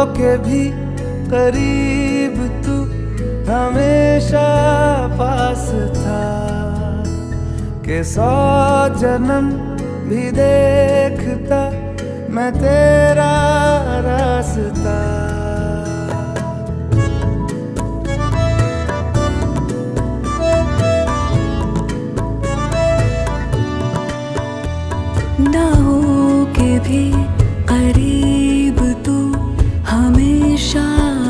के भी करीब तू हमेशा पास था, कि 100 जन्म भी देखता मैं तेरा रास्ता। ना हो के भी करीब तू हमेशा